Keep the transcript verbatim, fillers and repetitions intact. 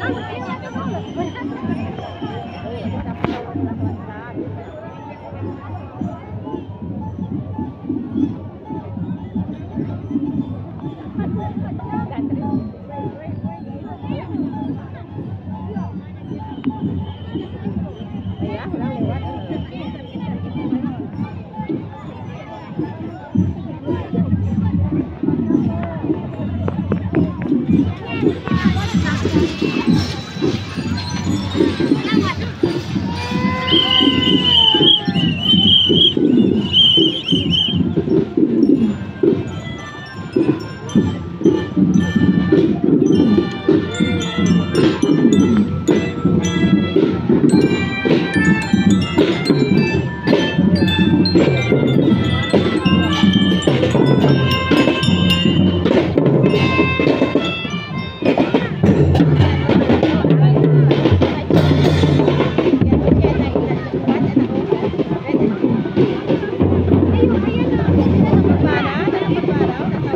Hãy subscribe cho kênh Ghiền Mì Gõ để không bỏ lỡ những video hấp dẫn.